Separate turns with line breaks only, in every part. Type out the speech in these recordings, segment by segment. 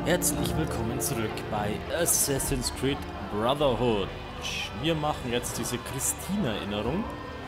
Herzlich willkommen zurück bei Assassin's Creed Brotherhood. Wir machen jetzt diese Christina-Erinnerung.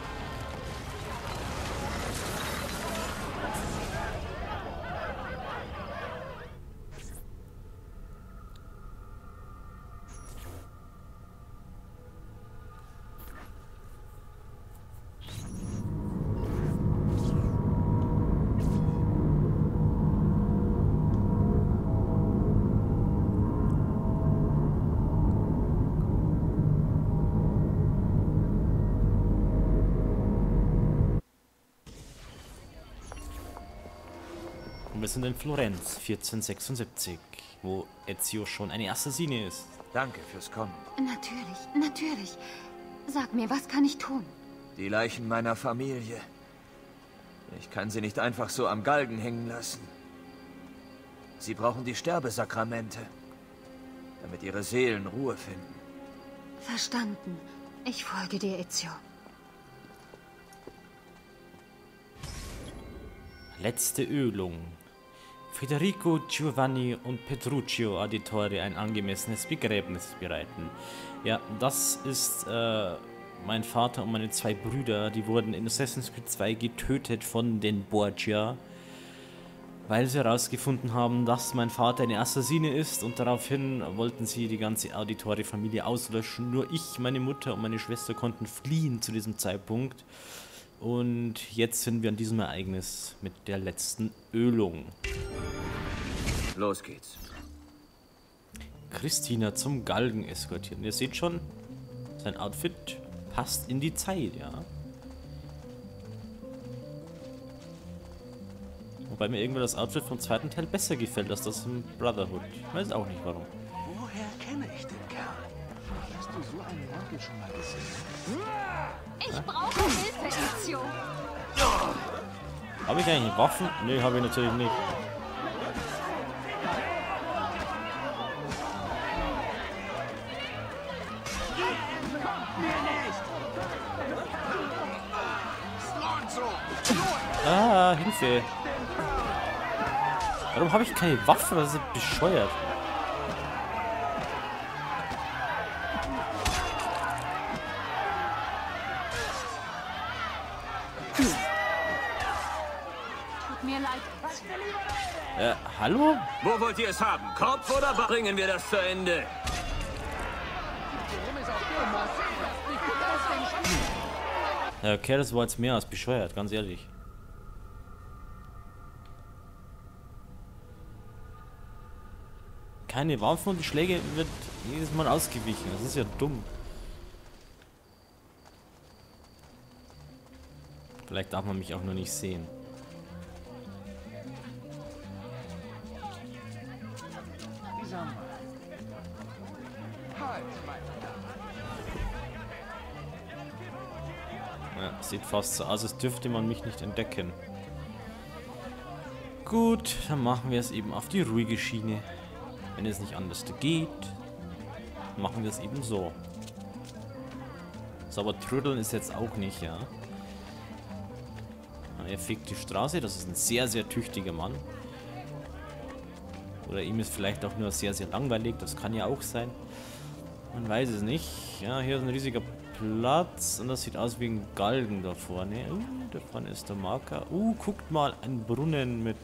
Wir sind in Florenz, 1476, wo Ezio schon eine Assassine ist.
Danke fürs Kommen.
Natürlich, natürlich. Sag mir, was kann ich tun?
Die Leichen meiner Familie. Ich kann sie nicht einfach so am Galgen hängen lassen. Sie brauchen die Sterbesakramente, damit ihre Seelen Ruhe finden.
Verstanden. Ich folge dir, Ezio.
Letzte Ölung. Federico, Giovanni und Petruccio Auditore ein angemessenes Begräbnis bereiten. Ja, das ist mein Vater und meine zwei Brüder. Die wurden in Assassin's Creed 2 getötet von den Borgia, weil sie herausgefunden haben, dass mein Vater eine Assassine ist, und daraufhin wollten sie die ganze Auditore-Familie auslöschen. Nur ich, meine Mutter und meine Schwester konnten fliehen zu diesem Zeitpunkt. Und jetzt sind wir an diesem Ereignis mit der letzten Ölung.
Los geht's.
Christina zum Galgen eskortieren. Ihr seht schon, sein Outfit passt in die Zeit, ja. Wobei mir irgendwie das Outfit vom zweiten Teil besser gefällt als das im Brotherhood. Ich weiß auch nicht warum.
Woher kenne ich den Kerl? Hast du so einen Mantel schon mal gesehen?
Ich brauche Hilfe, Ezio.
Habe ich eigentlich Waffen? Nee, habe ich natürlich nicht. Ah, Hilfe. Warum habe ich keine Waffe? Das ist bescheuert.
Tut mir leid.
Hallo?
Wo wollt ihr es haben? Kopf oder bringen wir das zu Ende?
Ja, okay, das war jetzt mehr als bescheuert, ganz ehrlich. Keine Waffen und die Schläge wird jedes Mal ausgewichen. Das ist ja dumm. Vielleicht darf man mich auch nur nicht sehen. Ja, sieht fast so aus, als dürfte man mich nicht entdecken. Gut, dann machen wir es eben auf die ruhige Schiene. Wenn es nicht anders geht, machen wir es eben so. So, aber trödeln ist jetzt auch nicht, ja. Er fegt die Straße, das ist ein sehr, sehr tüchtiger Mann. Oder ihm ist vielleicht auch nur sehr, sehr langweilig, das kann ja auch sein. Man weiß es nicht. Ja, hier ist ein riesiger Platz und das sieht aus wie ein Galgen da vorne. Da vorne ist der Marker. Guckt mal, ein Brunnen mit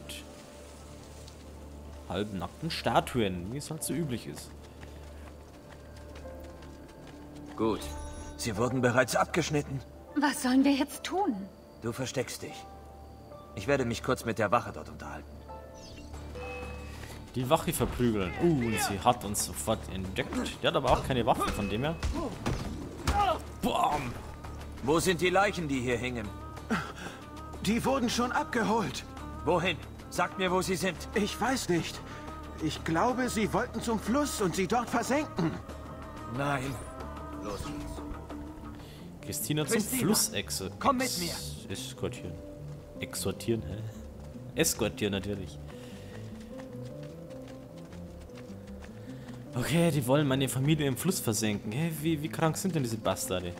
halbnackten Statuen, wie es halt so üblich ist.
Gut. Sie wurden bereits abgeschnitten.
Was sollen wir jetzt tun?
Du versteckst dich. Ich werde mich kurz mit der Wache dort unterhalten.
Die Wache verprügeln. Und sie hat uns sofort entdeckt. Die hat aber auch keine Waffen, von dem her. Bam!
Wo sind die Leichen, die hier hingen?
Die wurden schon abgeholt.
Wohin? Sagt mir, wo sie sind.
Ich weiß nicht. Ich glaube, sie wollten zum Fluss und sie dort versenken.
Nein. Los geht's.
Christina zum Fluss
komm mit mir.
Eskortieren. Exortieren, hä? Eskortieren natürlich. Okay, die wollen meine Familie im Fluss versenken. Hä? Wie krank sind denn diese Bastarde?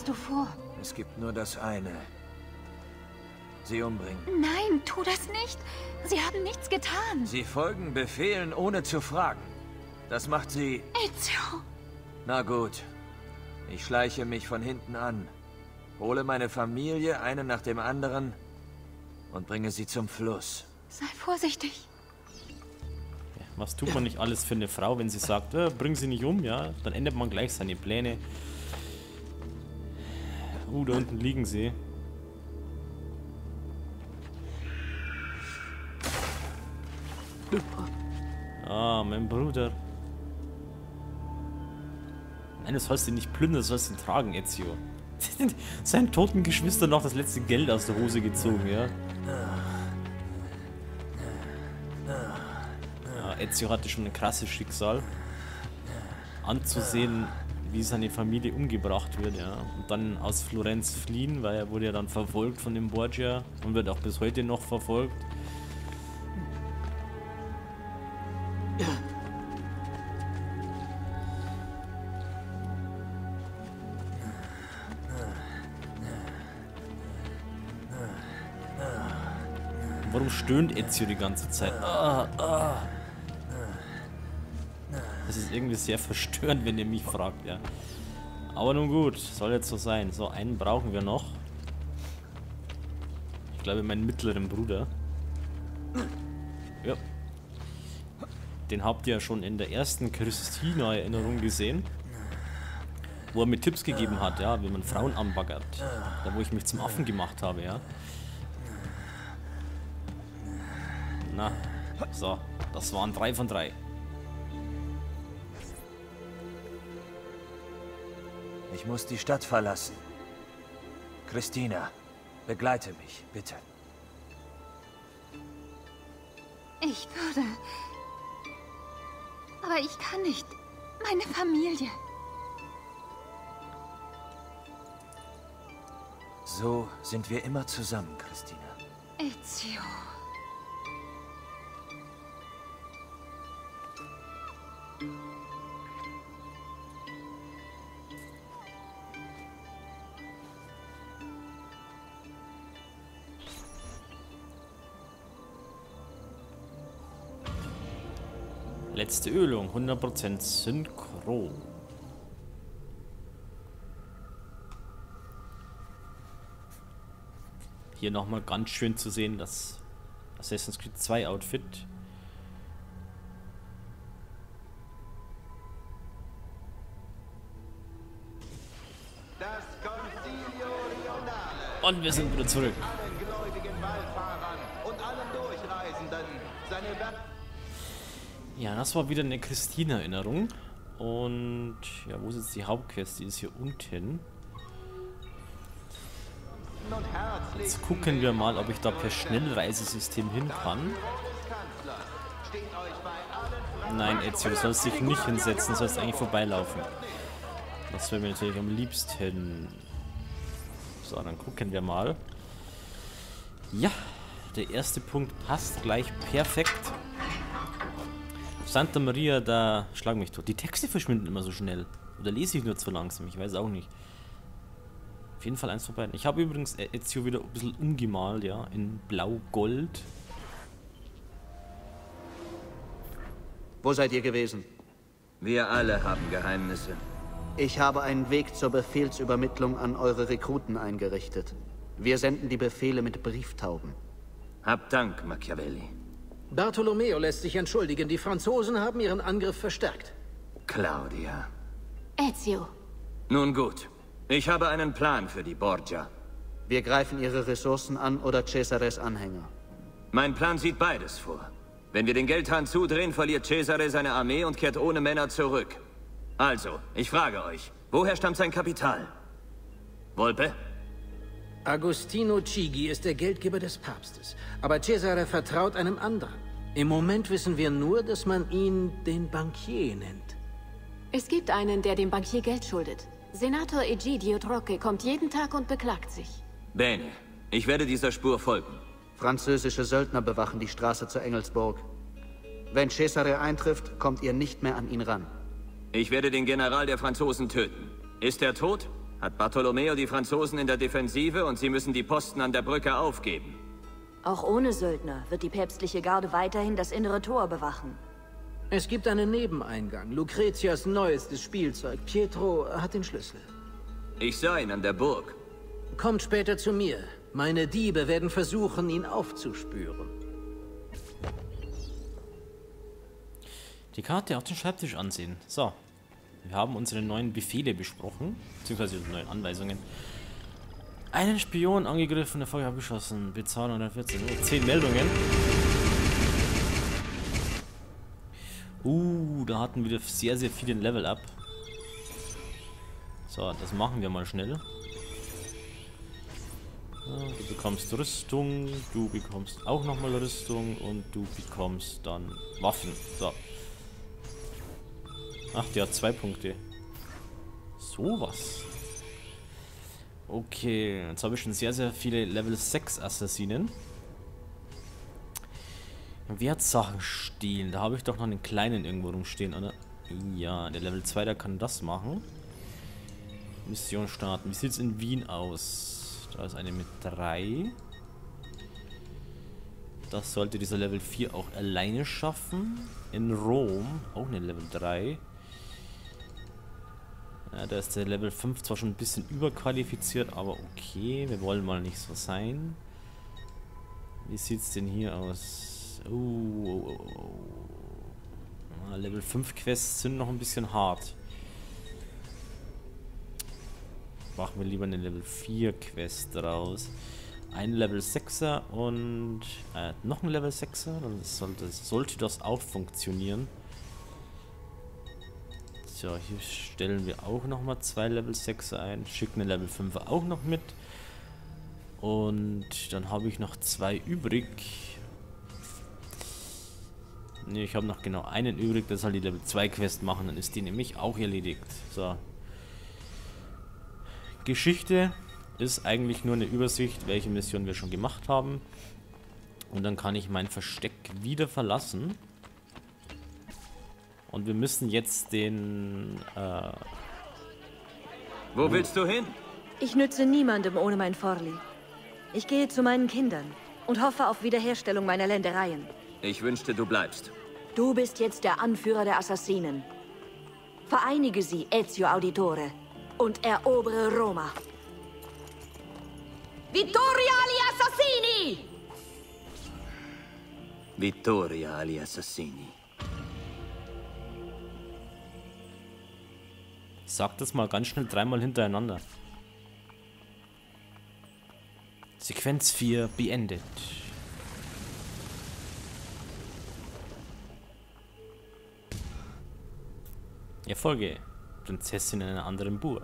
hast du vor?
Es gibt nur das eine. Sie umbringen.
Nein, tu das nicht. Sie haben nichts getan.
Sie folgen Befehlen, ohne zu fragen. Das macht sie...
Ezio!
Na gut. Ich schleiche mich von hinten an, hole meine Familie, einen nach dem anderen, und bringe sie zum Fluss.
Sei vorsichtig.
Ja, was tut man nicht alles für eine Frau, wenn sie sagt, bring sie nicht um, ja? Dann ändert man gleich seine Pläne. Da unten liegen sie. Ah, mein Bruder. Nein, du sollst ihn nicht plündern, du sollst ihn tragen, Ezio. Seinen toten Geschwistern noch das letzte Geld aus der Hose gezogen, ja? Ja, Ezio hatte schon ein krasses Schicksal. Anzusehen, wie seine Familie umgebracht wird, ja. Und dann aus Florenz fliehen, weil er wurde ja dann verfolgt von dem Borgia und wird auch bis heute noch verfolgt. Warum stöhnt Ezio die ganze Zeit? Das ist irgendwie sehr verstörend, wenn ihr mich fragt, ja. Aber nun gut, soll jetzt so sein. So, einen brauchen wir noch. Ich glaube, meinen mittleren Bruder. Ja. Den habt ihr ja schon in der ersten Christina-Erinnerung gesehen. Wo er mir Tipps gegeben hat, ja, wie man Frauen anbaggert. Da, wo ich mich zum Affen gemacht habe, ja. Na, so, das waren 3 von 3.
Ich muss die Stadt verlassen. Christina, begleite mich, bitte.
Ich würde. Aber ich kann nicht. Meine Familie.
So sind wir immer zusammen, Christina.
Ezio.
Letzte Ölung, 100% Synchro. Hier nochmal ganz schön zu sehen, das Assassin's Creed 2 Outfit. Und wir sind wieder zurück. Ja, das war wieder eine Christina-Erinnerung. Und ja, wo ist jetzt die Hauptquest? Die ist hier unten. Jetzt gucken wir mal, ob ich da per Schnellreisesystem hin kann. Nein, Ezio, du sollst dich nicht hinsetzen, du sollst eigentlich vorbeilaufen. Das wäre mir natürlich am liebsten. So, dann gucken wir mal. Ja, der erste Punkt passt gleich perfekt. Santa Maria, da schlag mich tot. Die Texte verschwinden immer so schnell. Oder lese ich nur zu langsam, ich weiß auch nicht. Auf jeden Fall eins von beiden. Ich habe übrigens Ezio wieder ein bisschen umgemalt, ja, in Blau-Gold.
Wo seid ihr gewesen?
Wir alle haben Geheimnisse.
Ich habe einen Weg zur Befehlsübermittlung an eure Rekruten eingerichtet. Wir senden die Befehle mit Brieftauben.
Habt Dank, Machiavelli.
Bartolomeo lässt sich entschuldigen. Die Franzosen haben ihren Angriff verstärkt.
Claudia.
Ezio.
Nun gut. Ich habe einen Plan für die Borgia.
Wir greifen ihre Ressourcen an oder Cesares Anhänger.
Mein Plan sieht beides vor. Wenn wir den Geldhahn zudrehen, verliert Cesare seine Armee und kehrt ohne Männer zurück. Also, ich frage euch, woher stammt sein Kapital? Volpe?
Agostino Chigi ist der Geldgeber des Papstes. Aber Cesare vertraut einem anderen. Im Moment wissen wir nur, dass man ihn den Bankier nennt.
Es gibt einen, der dem Bankier Geld schuldet. Senator Egidio Trocche kommt jeden Tag und beklagt sich.
Bene, ich werde dieser Spur folgen.
Französische Söldner bewachen die Straße zur Engelsburg. Wenn Cesare eintrifft, kommt ihr nicht mehr an ihn ran.
Ich werde den General der Franzosen töten. Ist er tot? Hat Bartolomeo die Franzosen in der Defensive und sie müssen die Posten an der Brücke aufgeben.
Auch ohne Söldner wird die päpstliche Garde weiterhin das innere Tor bewachen.
Es gibt einen Nebeneingang. Lucretias neuestes Spielzeug. Pietro hat den Schlüssel.
Ich sah ihn an der Burg.
Kommt später zu mir. Meine Diebe werden versuchen, ihn aufzuspüren.
Die Karte auf den Schreibtisch ansehen. So. Wir haben unsere neuen Befehle besprochen. Beziehungsweise die neuen Anweisungen. Einen Spion angegriffen, Erfolg abgeschossen. Bezahlung 114. Oh, 10 Meldungen. Da hatten wir sehr, sehr viele Level up. So, das machen wir mal schnell. Du bekommst Rüstung, du bekommst auch nochmal Rüstung und du bekommst dann Waffen. So. Ach, der hat 2 Punkte. Sowas. Okay, jetzt habe ich schon sehr, sehr viele Level 6 Assassinen. Wertsachen stehlen. Da habe ich doch noch einen kleinen irgendwo rumstehen, oder? Ja, der Level 2, der kann das machen. Mission starten. Wie sieht es in Wien aus? Da ist eine mit 3. Das sollte dieser Level 4 auch alleine schaffen. In Rom auch eine Level 3. Ja, da ist der Level 5 zwar schon ein bisschen überqualifiziert, aber okay, wir wollen mal nicht so sein. Wie sieht es denn hier aus? Level 5 Quests sind noch ein bisschen hart. Machen wir lieber eine Level 4 Quest draus. Ein Level 6er und noch ein Level 6er. Dann sollte das auch funktionieren. So, hier stellen wir auch nochmal 2 Level 6er ein. Schicken eine Level 5er auch noch mit. Und dann habe ich noch 2 übrig. Ne, ich habe noch genau einen übrig. Das soll die Level 2 Quest machen. Dann ist die nämlich auch erledigt. So. Geschichte ist eigentlich nur eine Übersicht, welche Mission wir schon gemacht haben. Und dann kann ich mein Versteck wieder verlassen. Und wir müssen jetzt den...
Wo willst du hin?
Ich nütze niemandem ohne mein Forli. Ich gehe zu meinen Kindern und hoffe auf Wiederherstellung meiner Ländereien.
Ich wünschte, du bleibst.
Du bist jetzt der Anführer der Assassinen. Vereinige sie, Ezio Auditore, und erobere Roma. Vittoria agli Assassini!
Vittoria agli Assassini.
Sag das mal ganz schnell 3-mal hintereinander. Sequenz 4 beendet. Erfolge. Prinzessin in einer anderen Burg.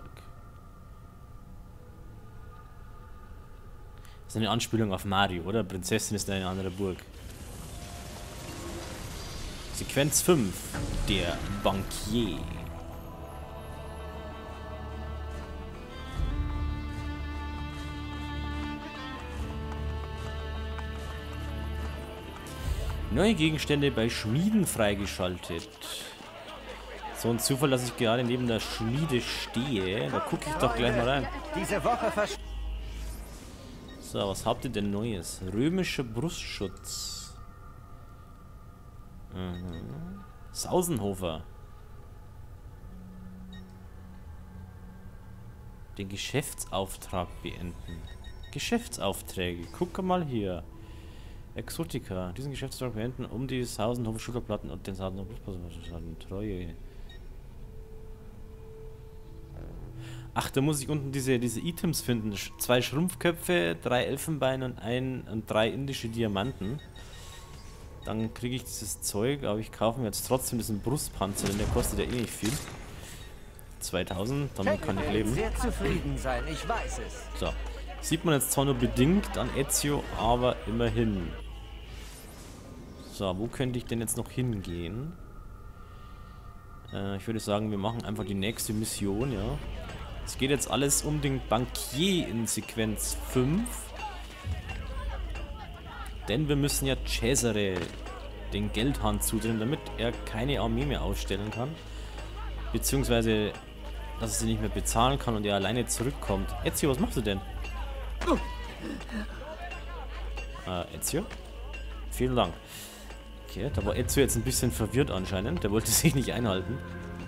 Das ist eine Anspielung auf Mario, oder? Prinzessin ist in einer anderen Burg. Sequenz 5. Der Bankier. Neue Gegenstände bei Schmieden freigeschaltet. So ein Zufall, dass ich gerade neben der Schmiede stehe. Da gucke ich doch gleich mal rein.
Diese Woche
So, was habt ihr denn Neues? Römischer Brustschutz. Sausenhofer. Den Geschäftsauftrag beenden. Geschäftsaufträge. Guck mal hier. Exotika. Diesen Geschäftsauftrag beenden, um die Sausenhofer Schulterplatten und den Sausenhofer Brustplatten. Treue. Ach, da muss ich unten diese Items finden. 2 Schrumpfköpfe, 3 Elfenbeine und 3 indische Diamanten. Dann kriege ich dieses Zeug, aber ich kaufe mir jetzt trotzdem diesen Brustpanzer, denn der kostet ja eh nicht viel. 2000, damit kann ich leben.
sehr zufrieden sein, ich weiß es.
So. Sieht man jetzt zwar nur bedingt an Ezio, aber immerhin. So, wo könnte ich denn jetzt noch hingehen? Ich würde sagen, wir machen einfach die nächste Mission, ja. Es geht jetzt alles um den Bankier in Sequenz 5. Denn wir müssen ja Cesare den Geldhahn zudrehen, damit er keine Armee mehr aufstellen kann. Beziehungsweise dass er sie nicht mehr bezahlen kann und er alleine zurückkommt. Ezio, was machst du denn? Ezio? Vielen Dank. Okay, da war Ezio jetzt ein bisschen verwirrt anscheinend. Der wollte sich nicht einhalten.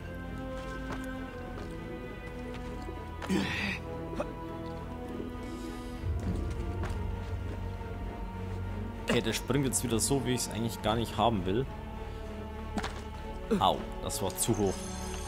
Okay, der springt jetzt wieder so, wie ich es eigentlich gar nicht haben will. Au, das war zu hoch.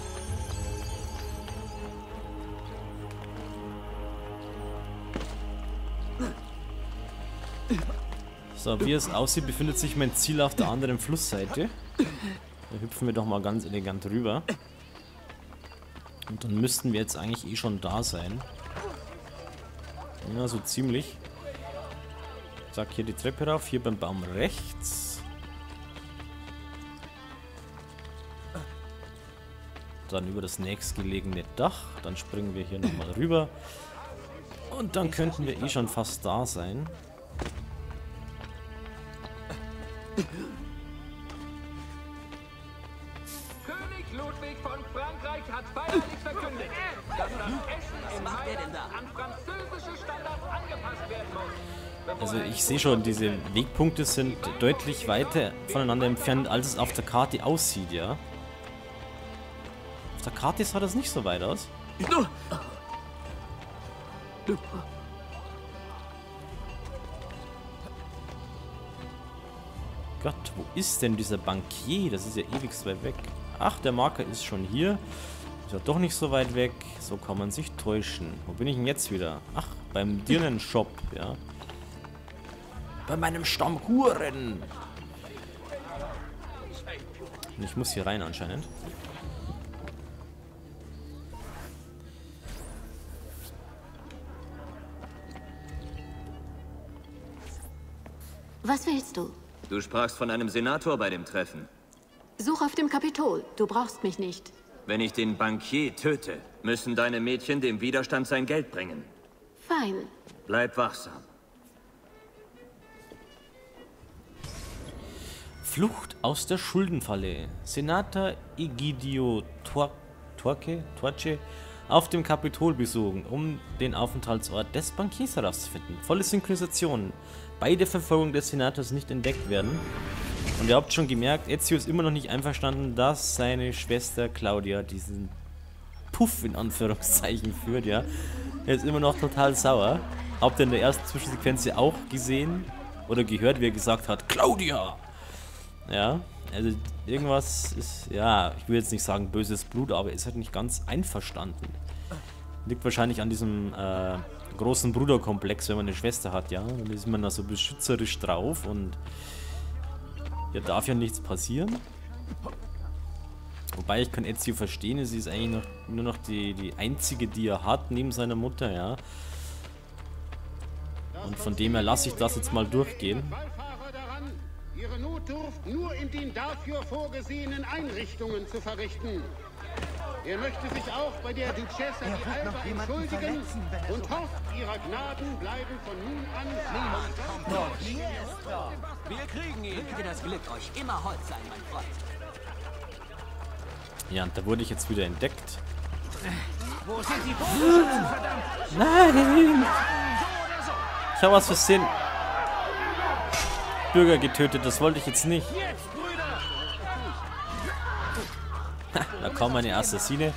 So, wie es aussieht, befindet sich mein Ziel auf der anderen Flussseite. Da hüpfen wir doch mal ganz elegant rüber. Und dann müssten wir jetzt eigentlich eh schon da sein. Ja, so ziemlich. Zack, hier die Treppe rauf, hier beim Baum rechts. Dann über das nächstgelegene Dach. Dann springen wir hier nochmal rüber. Und dann könnten wir eh schon fast da sein.
König Ludwig von Frankreich hat feierlich verkündet, dass das Essen im Mailand an französische Standards angepasst werden muss.
Also ich sehe schon, diese Wegpunkte sind deutlich weiter voneinander entfernt, als es auf der Karte aussieht, ja. Auf der Karte sah das nicht so weit aus. Gott, wo ist denn dieser Bankier? Das ist ja ewig weit weg. Ach, der Marker ist schon hier. Ist ja doch nicht so weit weg. So kann man sich täuschen. Wo bin ich denn jetzt wieder? Ach, beim Dirnen-Shop, ja. Bei meinem Stammhuren. Und ich muss hier rein anscheinend.
Was willst du?
Du sprachst von einem Senator bei dem Treffen.
Such auf dem Kapitol. Du brauchst mich nicht.
Wenn ich den Bankier töte, müssen deine Mädchen dem Widerstand sein Geld bringen.
Fein.
Bleib wachsam.
Flucht aus der Schuldenfalle. Senator Egidio Torce auf dem Kapitol besuchen, um den Aufenthaltsort des Bankiers herauszufinden. Volle Synchronisation. Beide Verfolgung des Senators nicht entdeckt werden. Und ihr habt schon gemerkt, Ezio ist immer noch nicht einverstanden, dass seine Schwester Claudia diesen Puff in Anführungszeichen führt, ja. Er ist immer noch total sauer. Habt ihr in der ersten Zwischensequenz ja auch gesehen oder gehört, wie er gesagt hat, Claudia! Ja, also irgendwas ist, ja, ich will jetzt nicht sagen böses Blut, aber er ist halt nicht ganz einverstanden. Liegt wahrscheinlich an diesem großen Bruderkomplex, wenn man eine Schwester hat, ja. Dann ist man da so beschützerisch drauf und ja, darf ja nichts passieren. Wobei ich kann Ezio verstehen, sie ist eigentlich nur noch die einzige, die er hat, neben seiner Mutter, ja. Und von dem her lasse ich das jetzt mal durchgehen.
Ihre Notdurft nur in den dafür vorgesehenen Einrichtungen zu verrichten. Er möchte sich auch bei der Duchessa di Alba entschuldigen und hofft, ihrer Gnaden bleiben von nun an
Wir kriegen ihn. Möge das Glück euch immer hold sein, mein Freund.
Ja, und da wurde ich jetzt wieder entdeckt.
Wo sind die Bogenschützen, verdammt?
Nein! Ich habe was versehen. Bürger getötet, das wollte ich jetzt nicht. Ha, da kommt meine Assassine.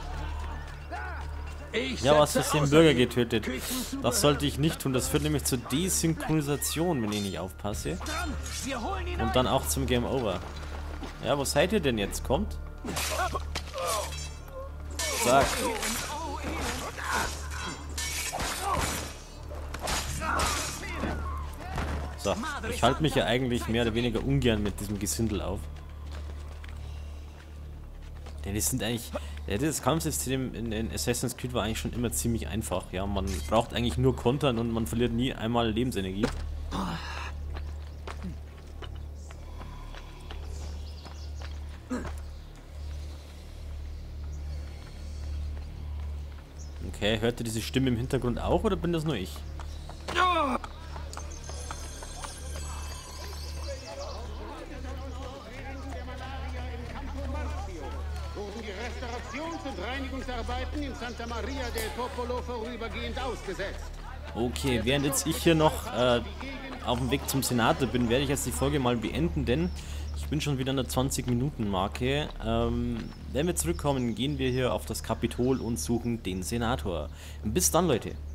Ja, was für den Bürger getötet. Das sollte ich nicht tun. Das führt nämlich zur Desynchronisation, wenn ich nicht aufpasse. Und dann auch zum Game Over. Ja, wo seid ihr denn jetzt? Kommt. Zack. So, ich halte mich ja eigentlich mehr oder weniger ungern mit diesem Gesindel auf. Denn die sind eigentlich... Das Kampfsystem in Assassin's Creed war eigentlich schon immer ziemlich einfach. Ja, man braucht eigentlich nur Kontern und man verliert nie einmal Lebensenergie. Okay, hört ihr diese Stimme im Hintergrund auch oder bin das nur ich?
Restaurations- und Reinigungsarbeiten in Santa Maria del Popolo vorübergehend ausgesetzt.
Okay, während jetzt ich hier noch auf dem Weg zum Senator bin, werde ich jetzt die Folge mal beenden, denn ich bin schon wieder an der 20-Minuten-Marke. Wenn wir zurückkommen, gehen wir hier auf das Kapitol und suchen den Senator. Bis dann, Leute.